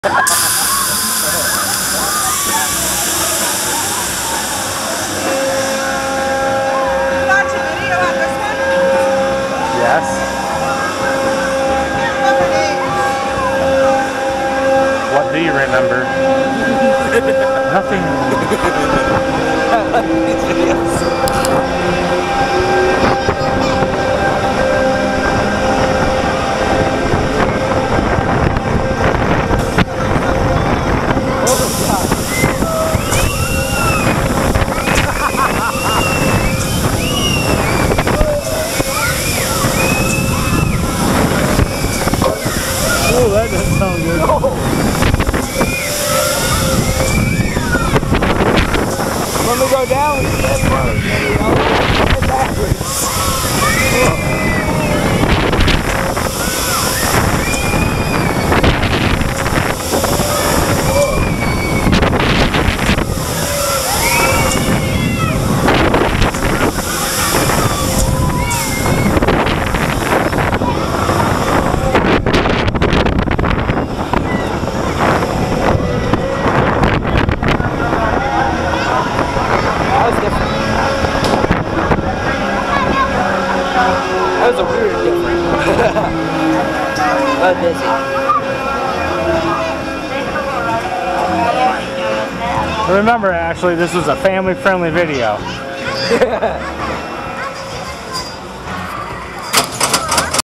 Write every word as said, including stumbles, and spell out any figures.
Yes. What do you remember? Nothing. Oh, that doesn't sound good. No. When we go down, we step first. Get backwards. That was a weird difference. But busy. Remember, Ashley, this was a family-friendly video.